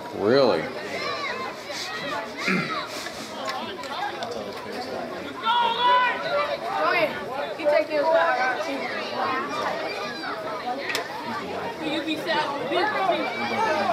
Really? Oh yeah, he taking his back. You be sad.